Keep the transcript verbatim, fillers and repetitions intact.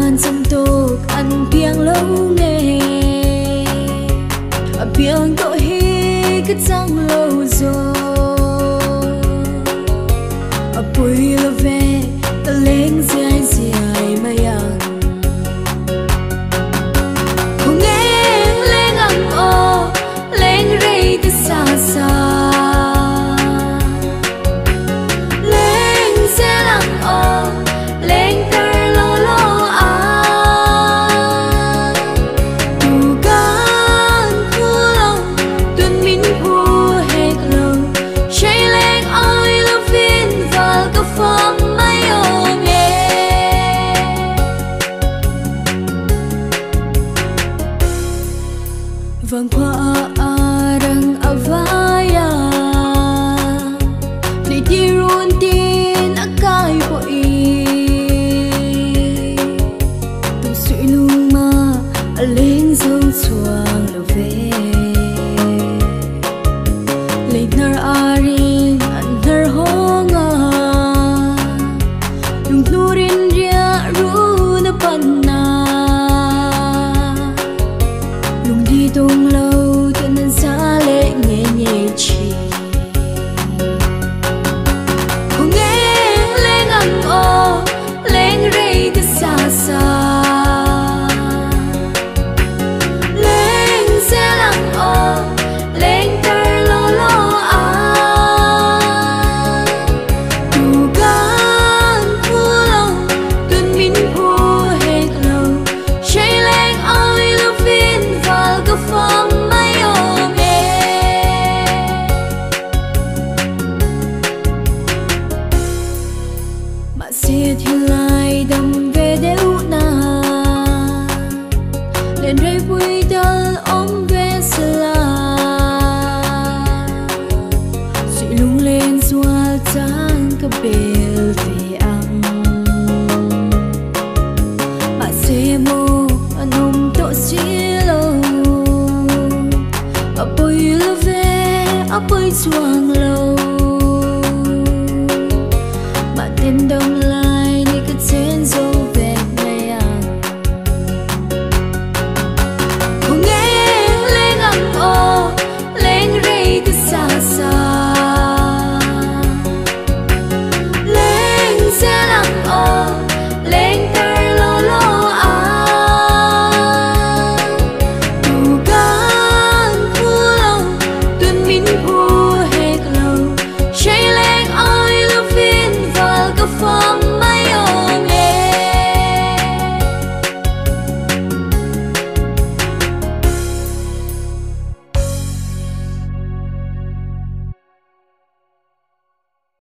an sông tục ăn piang lâu nghe piang tội hi cái trăng lâu rồi bùi lơ về ta lên dài dài mà yang không nghe lên âm ô lên rây ta xa xa lên xe lặng ô lên tơ lô lô à tu gan thu lòng tuần minh thu hết lòng chạy lên ơi lo viên vào các phong mai ô nghe vang qua arang avaya li dirun tin akai boi tu sui lung ma aleng zong chuang lo ve le nar arin an nar honga lung nurin